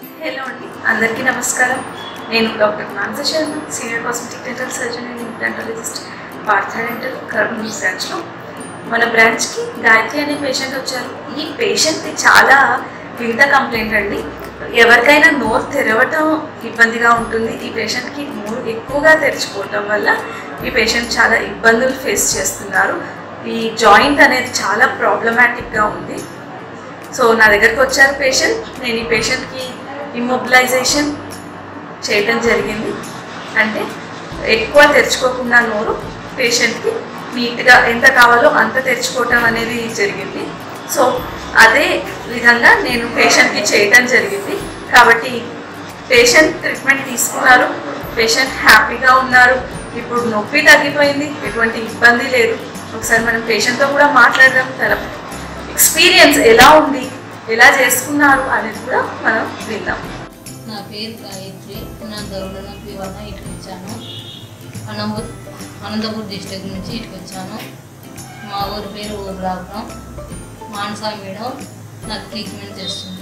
Hello అండి, అందరికీ నమస్కారం. నేను doctor Manasa Sharma, senior cosmetic dental surgeon and implantologist, Partha dental Kurnool బ్రాంచ్లో. మన బ్రాంచ్కి గాయత్రి అనే పేషెంట్ వచ్చారు. ఈ పేషెంట్కి చాలా వింత కంప్లైంట్ అండి. ఎవరికైనా నోరు తెరవటం ఇబ్బందిగా ఉంటుంది. ఈ పేషెంట్కి నోరు ఎక్కువగా తెరుచుకోవటం వల్ల ఈ పేషెంట్ చాలా ఇబ్బందులు ఫేస్ చేస్తున్నారు. ఈ జాయింట్ అనేది చాలా ప్రాబ్లమాటిక్గా ఉంది. సో నా దగ్గరకు వచ్చారు పేషెంట్. నేను ఈ పేషెంట్కి ఇమ్మొబిలైజేషన్ చేయటం జరిగింది. అంటే ఎక్కువ తెరుచుకోకుండా నోరు పేషెంట్కి నీట్గా ఎంత కావాలో అంత తెరుచుకోవటం అనేది జరిగింది. సో అదే విధంగా నేను పేషెంట్కి చేయటం జరిగింది. కాబట్టి పేషెంట్ ట్రీట్మెంట్ తీసుకున్నారు, పేషెంట్ హ్యాపీగా ఉన్నారు. ఇప్పుడు నొప్పి తగ్గిపోయింది, ఎటువంటి ఇబ్బంది లేదు. ఒకసారి మనం పేషెంట్తో కూడా మాట్లాడదాం. తన ఎక్స్పీరియన్స్ ఎలా ఉంది, ఎలా చేసుకున్నారు అనేది కూడా మనం విందాం. నా పేరు గాయత్రి. నా దౌడ నొప్పి వల్ల ఇటుకు వచ్చాను. అనంతపూర్ డిస్ట్రిక్ట్ నుంచి ఇటుకు వచ్చాను. మా ఊరి పేరు ఊర్లాపురం. మానస మేడం నాకు ట్రీట్మెంట్ చేస్తుంది.